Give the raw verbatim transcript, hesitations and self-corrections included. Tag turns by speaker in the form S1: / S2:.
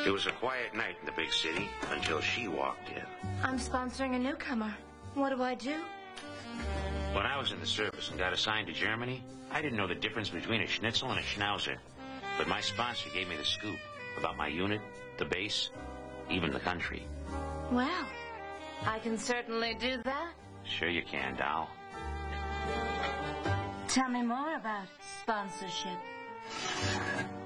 S1: It was a quiet night in the big city until she walked in.
S2: I'm sponsoring a newcomer. What do I do?
S1: When I was in the service and got assigned to Germany, I didn't know the difference between a schnitzel and a schnauzer. But my sponsor gave me the scoop about my unit, the base, even the country.
S2: Well, I can certainly do that.
S1: Sure you can, doll.
S2: Tell me more about sponsorship.